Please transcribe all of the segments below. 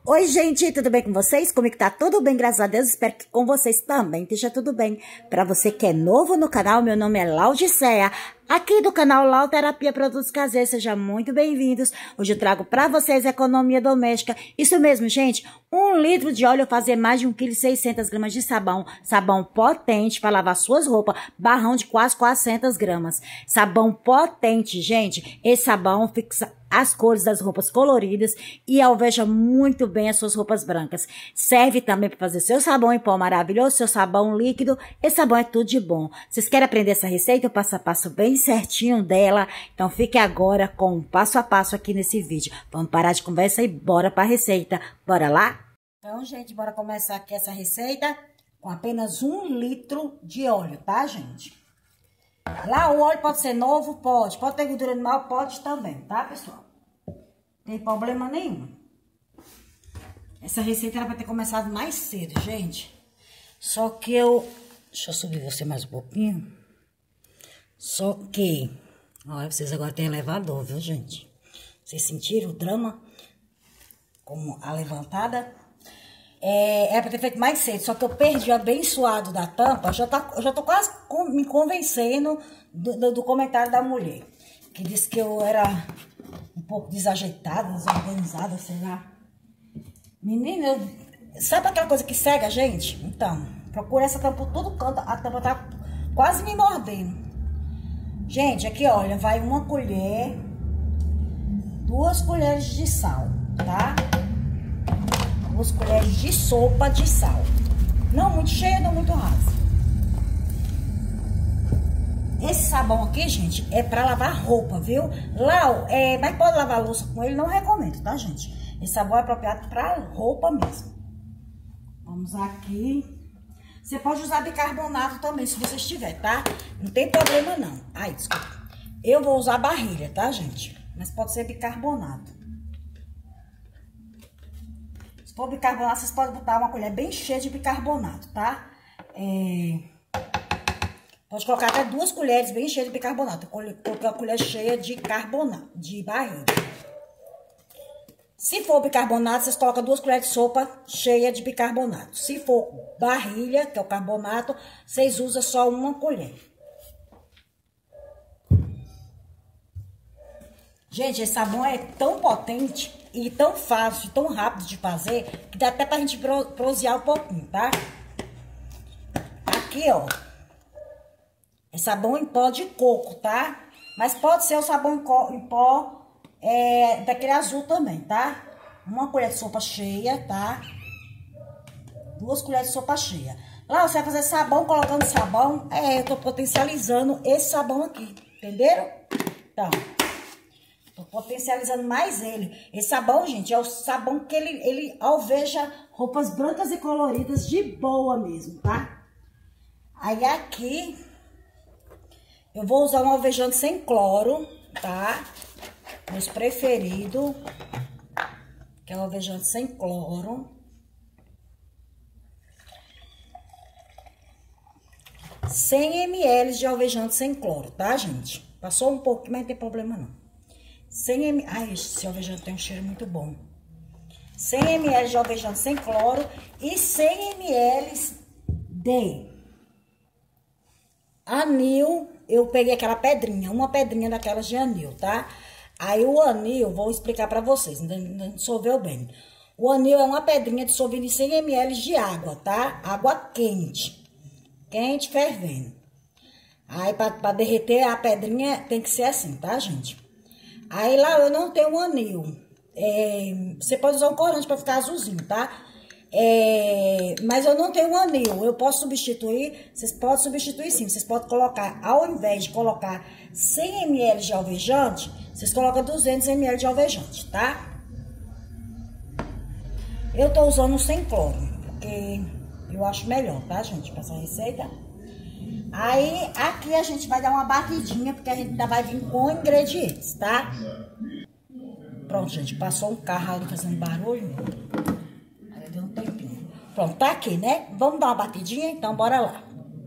Oi, gente, tudo bem com vocês? Comigo tá tudo bem, graças a Deus. Espero que com vocês também esteja tudo bem. Para você que é novo no canal, meu nome é Laudiceia, aqui do canal Lau Terapia Produtos Caseiros. Sejam muito bem-vindos. Hoje eu trago para vocês economia doméstica. Isso mesmo, gente. 1 litro de óleo fazer mais de 1,6 kg de sabão. Sabão potente para lavar suas roupas. Barrão de quase 400 gramas. Sabão potente, gente. Esse sabão fixa as cores das roupas coloridas e alveja muito bem as suas roupas brancas. Serve também para fazer seu sabão em pó maravilhoso, seu sabão líquido. Esse sabão é tudo de bom. Vocês querem aprender essa receita? Eu passo a passo bem certinho dela. Então fique agora com um passo a passo aqui nesse vídeo. Vamos parar de conversa e bora para a receita. Bora lá? Então, gente, bora começar aqui essa receita com apenas 1 litro de óleo, tá, gente? Lá o óleo pode ser novo? Pode. Pode ter gordura animal? Pode também, tá, pessoal? Não tem problema nenhum. Essa receita era pra ter começado mais cedo, gente. Só que deixa eu subir você mais um pouquinho. Só que... Olha, vocês agora têm elevador, viu, gente? Vocês sentiram o drama? Como a levantada? Era pra ter feito mais cedo, só que eu perdi o abençoado da tampa. Eu já tô quase me convencendo do comentário da mulher, que disse que eu era um pouco desajeitada, desorganizada, sei lá. Menina, sabe aquela coisa que cega a gente? Então, procura essa tampa por todo canto, a tampa tá quase me mordendo. Gente, aqui, olha, vai 1 colher, 2 colheres de sal, tá? 2 colheres de sopa de sal. Não muito cheia, não muito rasa. Esse sabão aqui, gente, é pra lavar roupa, viu? Lau, mas pode lavar louça com ele, não recomendo, tá, gente? Esse sabão é apropriado pra roupa mesmo. Vamos aqui. Você pode usar bicarbonato também, se você estiver, tá? Não tem problema, não. Ai, desculpa. Eu vou usar barrilha, tá, gente? Mas pode ser bicarbonato. Se for bicarbonato, vocês podem botar uma colher bem cheia de bicarbonato, tá? Pode colocar até 2 colheres bem cheias de bicarbonato. Eu coloquei uma colher cheia de carbonato, de barrilha. Se for bicarbonato, vocês colocam 2 colheres de sopa cheia de bicarbonato. Se for barrilha, que é o carbonato, vocês usam só 1 colher. Gente, esse sabão é tão potente e tão fácil, tão rápido de fazer, que dá até pra gente prosear um pouquinho, tá? Aqui, ó. É sabão em pó de coco, tá? Mas pode ser o sabão em pó daquele azul também, tá? 1 colher de sopa cheia, tá? 2 colheres de sopa cheia. Lá você vai fazer sabão colocando sabão. Eu tô potencializando esse sabão aqui, entenderam? Então... tô potencializando mais ele. Esse sabão, gente, é o sabão que ele alveja roupas brancas e coloridas de boa mesmo, tá? Aí aqui, eu vou usar um alvejante sem cloro, tá? Meus preferidos, que é o alvejante sem cloro. 100 ml de alvejante sem cloro, tá, gente? Passou um pouquinho, mas não tem problema não. 100 ml... Ai, esse alvejante tem um cheiro muito bom. 100 ml de alvejante sem cloro e 100 ml de anil. Eu peguei aquela pedrinha, uma pedrinha daquelas de anil, tá? Aí o anil, vou explicar pra vocês, não dissolveu bem. O anil é uma pedrinha dissolvida em 100 ml de água, tá? Água quente. Quente, fervendo. Aí pra derreter a pedrinha tem que ser assim, tá, gente? Aí lá eu não tenho um anil. Você pode usar um corante pra ficar azulzinho, tá? Mas eu não tenho um anil. Eu posso substituir. Vocês podem substituir sim. Vocês podem colocar, ao invés de colocar 100 ml de alvejante, vocês colocam 200 ml de alvejante, tá? Eu tô usando sem cloro, porque eu acho melhor, tá, gente? Pra essa receita. Aí, aqui a gente vai dar uma batidinha, porque a gente ainda vai vir com ingredientes, tá? Pronto, gente, passou um carro ali fazendo barulho. Aí deu um tempinho. Pronto, tá aqui, né? Vamos dar uma batidinha? Então, bora lá.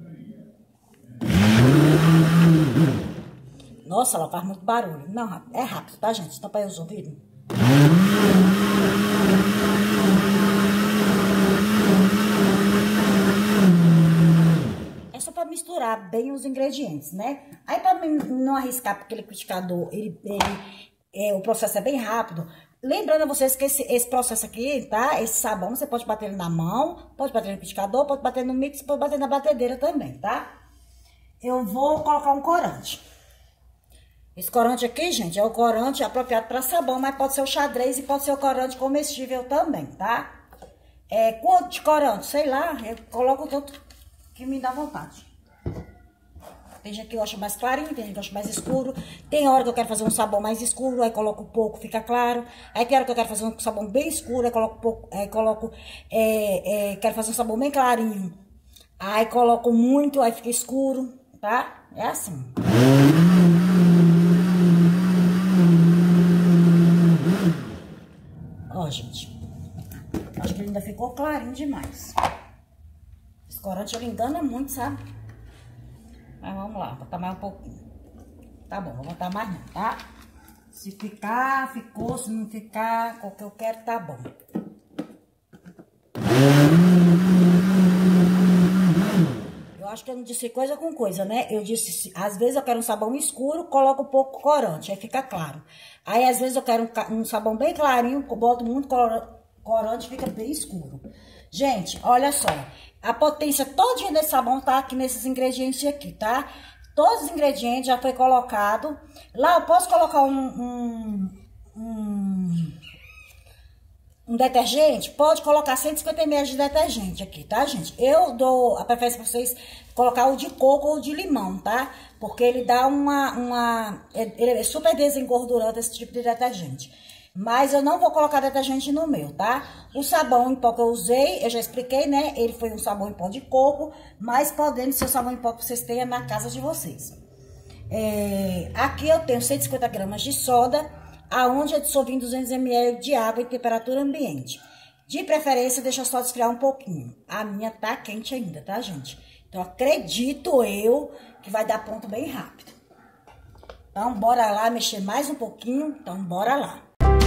Nossa, ela faz muito barulho. Não, é rápido, tá, gente? Tampa aí os ouvidos. pesar bem os ingredientes, né? Aí, pra não arriscar, porque o liquidificador, o processo é bem rápido. Lembrando a vocês que esse processo aqui, tá? Esse sabão, você pode bater ele na mão, pode bater no liquidificador, pode bater no mix, pode bater na batedeira também, tá? Eu vou colocar um corante. Esse corante aqui, gente, é o corante apropriado para sabão, mas pode ser o xadrez e pode ser o corante comestível também, tá? Quanto de corante? Sei lá, eu coloco o tanto que me dá vontade. Tem gente que gosta mais clarinho, tem gente que gosta mais escuro. Tem hora que eu quero fazer um sabão mais escuro, aí coloco pouco, fica claro. Aí tem hora que eu quero fazer um sabão bem escuro, aí coloco pouco, quero fazer um sabão bem clarinho. Aí coloco muito, aí fica escuro, tá? É assim. Ó, gente. Acho que ele ainda ficou clarinho demais. Esse corante ele engana muito, sabe? Mas vamos lá, botar mais um pouquinho. Tá bom, vou botar mais não, tá? Se ficar, ficou. Se não ficar, o que eu quero, tá bom. Eu acho que eu não disse coisa com coisa, né? Eu disse, às vezes eu quero um sabão escuro, coloco um pouco corante, aí fica claro. Aí, às vezes eu quero um sabão bem clarinho, boto muito corante, fica bem escuro. Gente, olha só. A potência todinha desse sabão tá aqui nesses ingredientes aqui, tá? Todos os ingredientes já foi colocado. Lá eu posso colocar um detergente? Pode colocar 150 ml de detergente aqui, tá, gente? Eu dou a preferência pra vocês colocar o de coco ou de limão, tá? Porque ele dá ele é super desengordurante, esse tipo de detergente. Mas eu não vou colocar detergente no meu, tá? O sabão em pó que eu usei, eu já expliquei, né? Ele foi um sabão em pó de coco, mas podendo ser o sabão em pó que vocês tenham na casa de vocês. Aqui eu tenho 150 gramas de soda, aonde eu dissolvi em 200 ml de água em temperatura ambiente. De preferência, deixa só esfriar um pouquinho. A minha tá quente ainda, tá, gente? Então, acredito eu que vai dar ponto bem rápido. Então, bora lá mexer mais um pouquinho. Então, bora lá.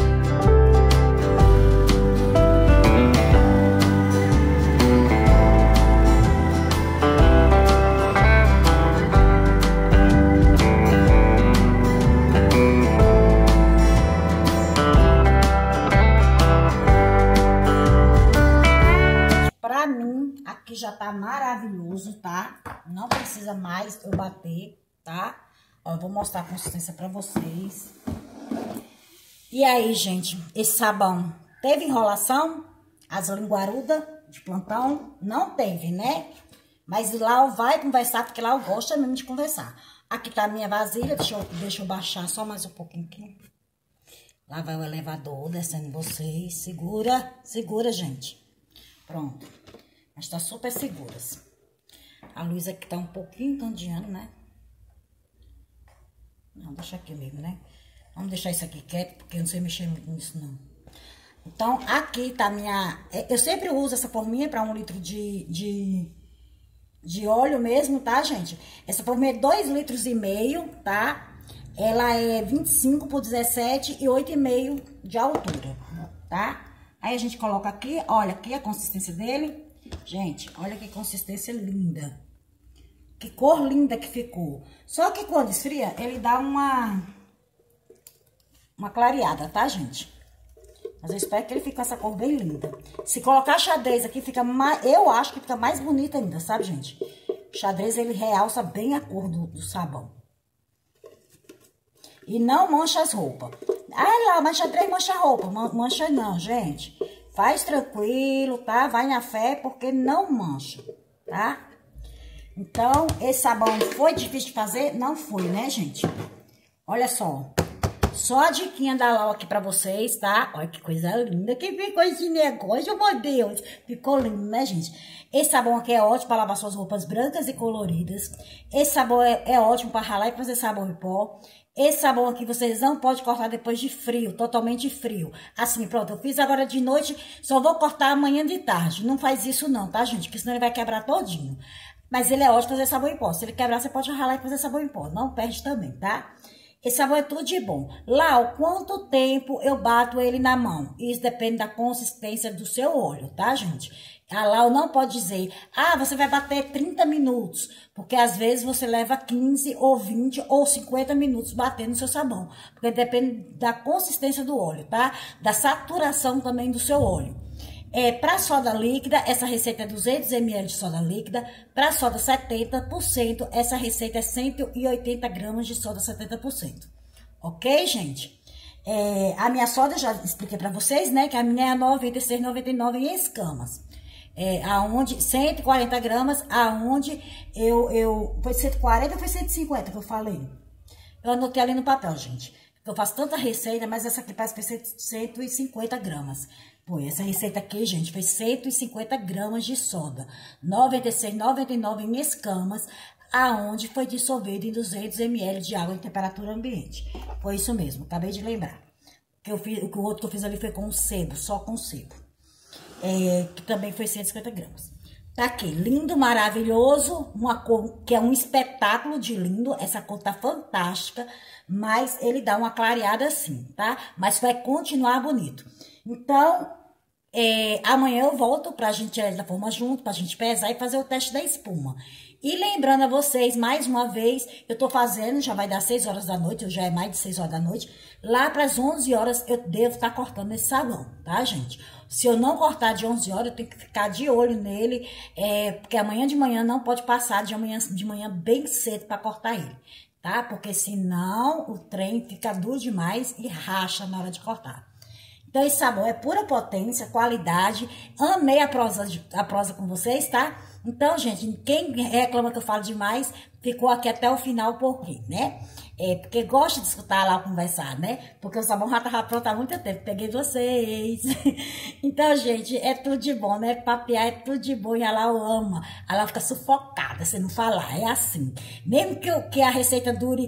Pra mim, aqui já tá maravilhoso, tá? Não precisa mais eu bater, tá? Ó, eu vou mostrar a consistência pra vocês. E aí, gente, esse sabão teve enrolação? As linguarudas de plantão? Não teve, né? Mas lá vai conversar, porque lá eu gosto mesmo de conversar. Aqui tá a minha vasilha, deixa eu baixar só mais um pouquinho aqui. Lá vai o elevador descendo vocês. Segura, segura, gente. Pronto. Mas tá super seguras. A luz aqui tá um pouquinho candeando, né? Não, deixa aqui mesmo, né? Vamos deixar isso aqui quieto, porque eu não sei mexer muito nisso, não. Então, aqui tá a minha... Eu sempre uso essa forminha para 1 litro de óleo mesmo, tá, gente? Essa forminha é 2,5 litros, tá? Ela é 25 por 17 e 8,5 de altura, tá? Aí a gente coloca aqui, olha aqui a consistência dele. Gente, olha que consistência linda. Que cor linda que ficou. Só que quando esfria, ele dá uma clareada, tá, gente? Mas eu espero que ele fique com essa cor bem linda. Se colocar xadrez aqui, fica mais... Eu acho que fica mais bonito ainda, sabe, gente? O xadrez, ele realça bem a cor do sabão. E não mancha as roupas. Ah, lá, mas xadrez mancha a roupa. Mancha não, gente. Faz tranquilo, tá? Vai na fé, porque não mancha, tá? Então, esse sabão foi difícil de fazer? Não foi, né, gente? Olha só. Só a diquinha da Lau aqui pra vocês, tá? Olha que coisa linda que ficou esse negócio, meu Deus. Ficou lindo, né, gente? Esse sabão aqui é ótimo para lavar suas roupas brancas e coloridas. Esse sabão é ótimo para ralar e fazer sabão em pó. Esse sabão aqui vocês não podem cortar depois de frio, totalmente frio. Assim, pronto, eu fiz agora de noite, só vou cortar amanhã de tarde. Não faz isso não, tá, gente? Porque senão ele vai quebrar todinho. Mas ele é ótimo fazer sabão em pó. Se ele quebrar, você pode ralar e fazer sabão em pó. Não perde também, tá? Esse sabão é tudo de bom. Lau, quanto tempo eu bato ele na mão? Isso depende da consistência do seu óleo, tá, gente? A Lau não pode dizer, ah, você vai bater 30 minutos, porque às vezes você leva 15 ou 20 ou 50 minutos batendo o seu sabão, porque depende da consistência do óleo, tá? Da saturação também do seu óleo. Para soda líquida, essa receita é 200 ml de soda líquida. Para soda 70%, essa receita é 180 gramas de soda 70%. Ok, gente? A minha soda, já expliquei para vocês, né? Que a minha é 96,99 em escamas. Aonde 140 gramas, aonde foi 140 ou foi 150 que eu falei? Eu anotei ali no papel, gente. Eu faço tanta receita, mas essa aqui parece que foi 150 gramas. Pô, essa receita aqui, gente, foi 150 gramas de soda. 96,99 em escamas, aonde foi dissolvido em 200 ml de água em temperatura ambiente. Foi isso mesmo, acabei de lembrar. O outro que eu fiz ali foi com sebo, só com sebo. Que também foi 150 gramas. Tá aqui, lindo, maravilhoso, uma cor que é um espetáculo de lindo. Essa cor tá fantástica, mas ele dá uma clareada assim, tá? Mas vai continuar bonito. Então, amanhã eu volto pra gente tirar ele da forma junto, pra gente pesar e fazer o teste da espuma. E lembrando a vocês, mais uma vez, eu tô fazendo, já vai dar 6 horas da noite, ou já é mais de 6 horas da noite. Lá pras 11 horas eu devo estar cortando esse sabão, tá, gente? Se eu não cortar de 11 horas, eu tenho que ficar de olho nele, porque amanhã de manhã não pode passar de manhã bem cedo pra cortar ele, tá? Porque senão o trem fica duro demais e racha na hora de cortar. Então, esse sabão é pura potência, qualidade. Amei a prosa com vocês, tá? Então, gente, quem reclama que eu falo demais, ficou aqui até o final por quê, né? Porque gosta de escutar lá conversar, né? Porque o sabão já tava pronto há muito tempo, peguei vocês. Então, gente, é tudo de bom, né? Papear é tudo de bom e ela ama. Ela fica sufocada se não falar, é assim. Mesmo que a receita dure,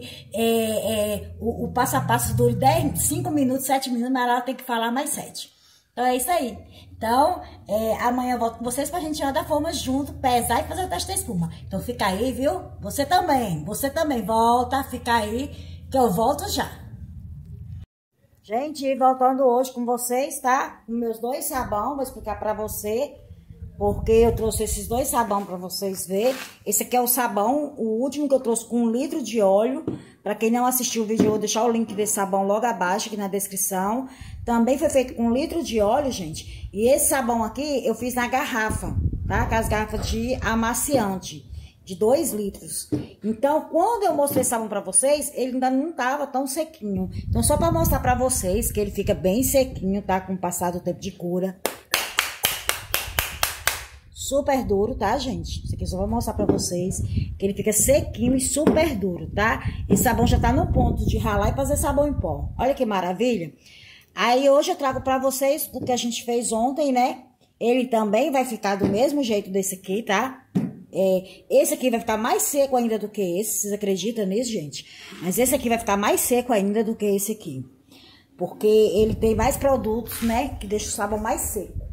o passo a passo dure 5 minutos, 7 minutos, mas ela tem que falar mais 7. Então, é isso aí. Então, amanhã eu volto com vocês pra gente tirar da forma junto, pesar e fazer o teste da espuma. Então, fica aí, viu? Você também volta, fica aí, que eu volto já. Gente, voltando hoje com vocês, tá? Com meus 2 sabão, vou explicar pra você, porque eu trouxe esses 2 sabão pra vocês verem. Esse aqui é o sabão, o último que eu trouxe com 1 litro de óleo. Pra quem não assistiu o vídeo, eu vou deixar o link desse sabão logo abaixo, aqui na descrição. Também foi feito com 1 litro de óleo, gente. E esse sabão aqui, eu fiz na garrafa, tá? Com as garrafas de amaciante, de 2 litros. Então, quando eu mostrei esse sabão pra vocês, ele ainda não tava tão sequinho. Então, só pra mostrar pra vocês que ele fica bem sequinho, tá? Com o passar do tempo de cura. Super duro, tá, gente? Isso aqui eu só vou mostrar pra vocês que ele fica sequinho e super duro, tá? Esse sabão já tá no ponto de ralar e fazer sabão em pó. Olha que maravilha. Aí, hoje eu trago pra vocês o que a gente fez ontem, né? Ele também vai ficar do mesmo jeito desse aqui, tá? Esse aqui vai ficar mais seco ainda do que esse. Vocês acreditam nisso, gente? Mas esse aqui vai ficar mais seco ainda do que esse aqui. Porque ele tem mais produtos, né? Que deixa o sabão mais seco.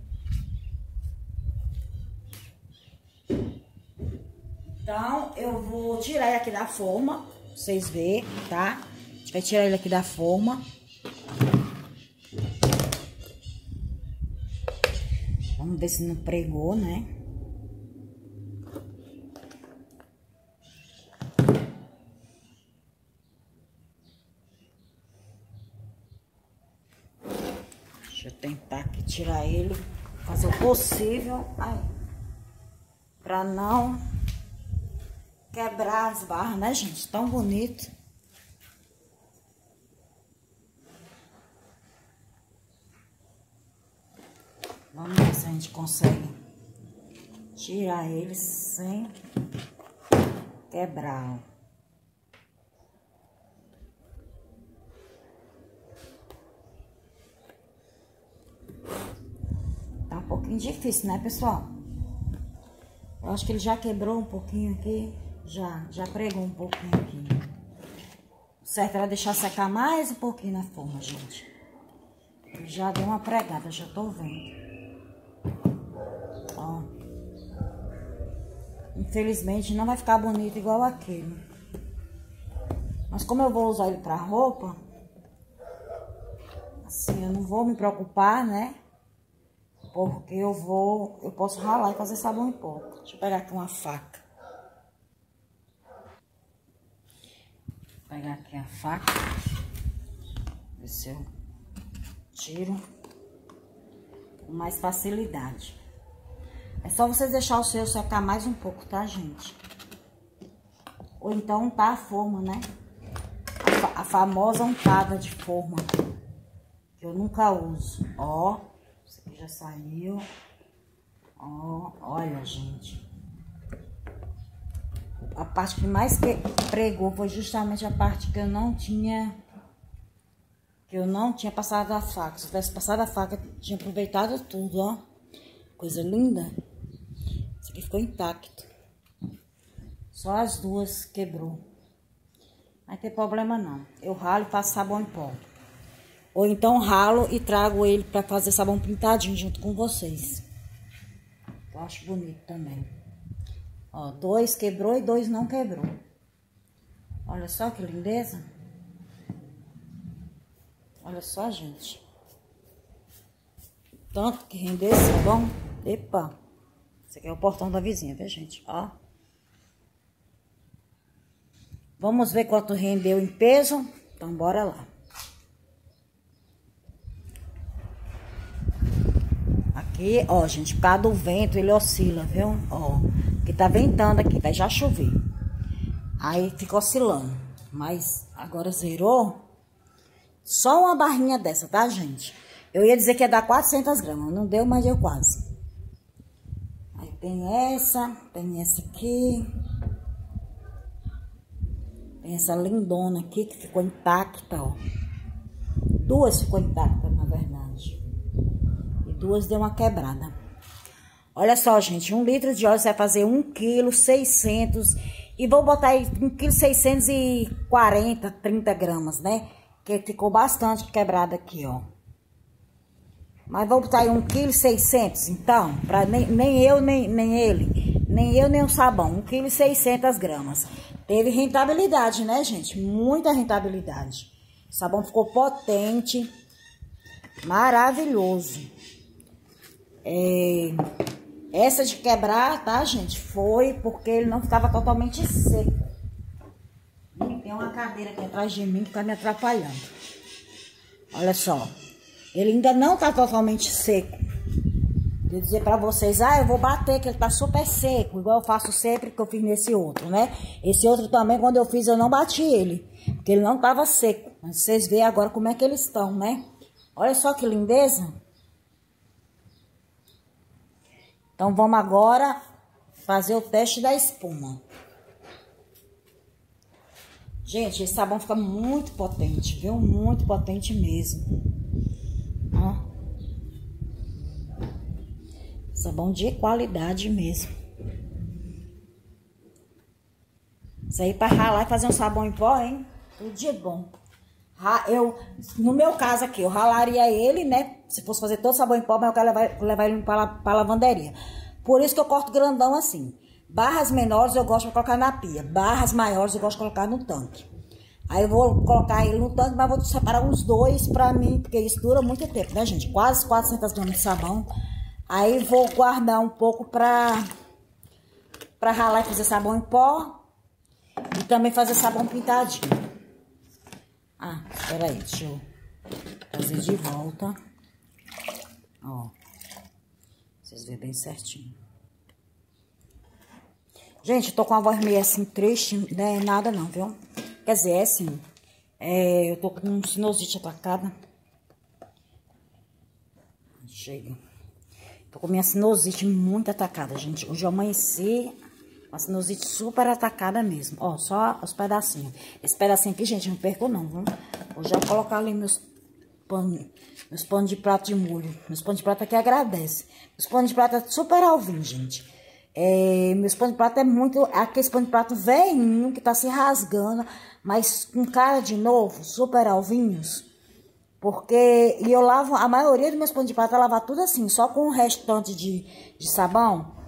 Então, eu vou tirar ele aqui da forma, pra vocês verem, tá? A gente vai tirar ele aqui da forma. Vamos ver se não pregou, né? Deixa eu tentar aqui tirar ele, fazer o possível, pra não quebrar as barras, né, gente? Tão bonito. Vamos ver se a gente consegue tirar ele sem quebrar, ó. Tá um pouquinho difícil, né, pessoal? Eu acho que ele já quebrou um pouquinho aqui. Já pregou um pouquinho aqui. O certo era deixar secar mais um pouquinho na forma, gente. Já deu uma pregada, já tô vendo. Ó. Infelizmente não vai ficar bonito igual aquele. Mas como eu vou usar ele pra roupa, assim, eu não vou me preocupar, né? Porque eu posso ralar e fazer sabão em pó. Deixa eu pegar aqui uma faca. Vou pegar aqui a faca. Ver se eu tiro com mais facilidade. É só vocês deixar o seu secar mais um pouco, tá, gente? Ou então untar a forma, né? A famosa untada de forma. Que eu nunca uso. Ó, isso aqui já saiu. Ó, olha, gente. A parte que mais pregou foi justamente a parte que eu não tinha passado a faca. Se eu tivesse passado a faca, tinha aproveitado tudo, ó. Coisa linda. Isso aqui ficou intacto. Só as duas quebrou. Não tem problema não. Eu ralo e faço sabão em pó. Ou então ralo e trago ele pra fazer sabão pintadinho junto com vocês. Eu acho bonito também. Ó, 2 quebrou e 2 não quebrou. Olha só que lindeza. Olha só, gente. Tanto que rendeu esse sabão. Epa. Esse aqui é o portão da vizinha, viu, gente? Ó. Vamos ver quanto rendeu em peso. Então, bora lá. Aqui, ó, gente, por causa do vento, ele oscila, viu? Ó, porque tá ventando aqui, vai já chover. Aí fica oscilando. Mas agora zerou. Só uma barrinha dessa, tá, gente? Eu ia dizer que ia dar 400 gramas. Não deu, mas deu quase. Aí tem essa aqui. Tem essa lindona aqui que ficou intacta, ó. 2 ficou intactas, na verdade. E 2 deu uma quebrada. Olha só, gente. 1 litro de óleo você vai fazer 1,6 kg. E vou botar aí 1,640 kg, 30 gramas, né? Que ficou bastante quebrada aqui, ó. Mas vou botar aí 1,6 kg, então. Pra nem eu, nem ele. Nem eu, nem o sabão. 1,6 kg. Teve rentabilidade, né, gente? Muita rentabilidade. O sabão ficou potente. Maravilhoso. Essa de quebrar, tá, gente? Foi porque ele não ficava totalmente seco. E tem uma cadeira aqui atrás de mim que tá me atrapalhando. Olha só. Ele ainda não tá totalmente seco. Vou dizer pra vocês, eu vou bater que ele tá super seco, igual eu faço sempre que eu fiz nesse outro, né? Esse outro também, quando eu fiz, eu não bati ele, porque ele não tava seco. Mas vocês veem agora como é que eles estão, né? Olha só que lindeza. Então, vamos agora fazer o teste da espuma. Gente, esse sabão fica muito potente, viu? Muito potente mesmo. Ó. Sabão de qualidade mesmo. Isso aí pra ralar e fazer um sabão em pó, hein? Tudo de bom. No meu caso aqui, eu ralaria ele, né? Se fosse fazer todo sabão em pó, mas eu quero levar ele pra lavanderia. Por isso que eu corto grandão assim. Barras menores eu gosto de colocar na pia. Barras maiores eu gosto de colocar no tanque. Aí eu vou colocar ele no tanque, mas vou separar uns 2 pra mim, porque isso dura muito tempo, né, gente? Quase 400 gramas de sabão. Aí vou guardar um pouco pra ralar e fazer sabão em pó. E também fazer sabão pintadinho. Espera aí, deixa eu fazer de volta. Ó. Vocês verem bem certinho. Gente, eu tô com a voz meio assim triste, né? Nada não, viu? Quer dizer, é assim. Eu tô com sinusite atacada. Chega. Tô com minha sinusite muito atacada, gente. Hoje eu amanheci com a sinusite super atacada mesmo. Ó, só os pedacinhos. Esse pedacinho aqui, gente, não perco não, viu? Vou já colocar ali meus panos de prato de molho. Meus panos de prato aqui agradece. Meus panos de prato é super alvinho, gente. Meus panos de prato é muito... Aquele pano de prato velhinho que tá se rasgando, mas com cara de novo, super alvinhos. Porque, eu lavo, a maioria dos meus panos de prato eu lavo tudo assim, só com o restante de sabão.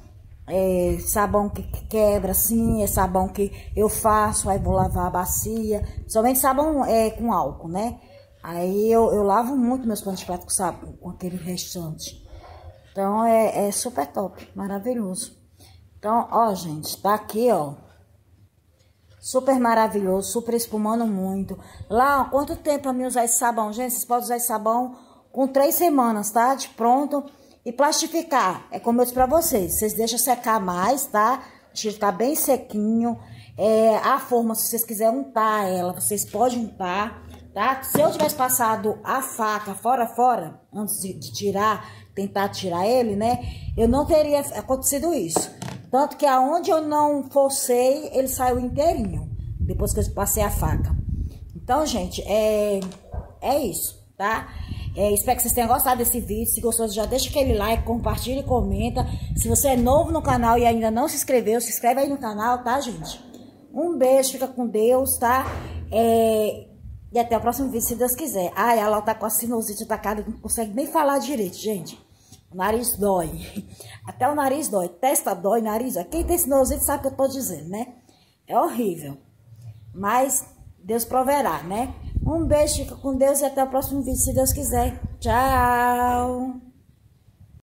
sabão que quebra, assim, é sabão que eu faço, aí vou lavar a bacia, somente sabão com álcool, né? Aí eu lavo muito meus panos de prato com sabão, com aquele restante. Então é super top, maravilhoso. Então, ó, gente, tá aqui, ó. Super maravilhoso, super espumando muito. Lá, ó, quanto tempo pra mim usar esse sabão? Gente, vocês podem usar esse sabão com 3 semanas, tá? De pronto. E plastificar, é como eu disse pra vocês. Vocês deixam secar mais, tá? Deixa ficar bem sequinho. A forma, se vocês quiserem untar ela, vocês podem untar, tá? Se eu tivesse passado a faca fora, antes de tirar, tentar tirar ele, né? Eu não teria acontecido isso. Tanto que aonde eu não forcei, ele saiu inteirinho. Depois que eu passei a faca. Então, gente, é isso, tá? Espero que vocês tenham gostado desse vídeo. Se gostou, já deixa aquele like, compartilha e comenta. Se você é novo no canal e ainda não se inscreveu, se inscreve aí no canal, tá, gente? Um beijo, fica com Deus, tá? E até o próximo vídeo, se Deus quiser. Ai, ela tá com a sinusite atacada, não consegue nem falar direito, gente. O nariz dói. Até o nariz dói. Testa dói, nariz dói. Quem tem sinusite sabe o que eu tô dizendo, né? É horrível. Mas Deus proverá, né? Um beijo, fica com Deus e até o próximo vídeo, se Deus quiser. Tchau!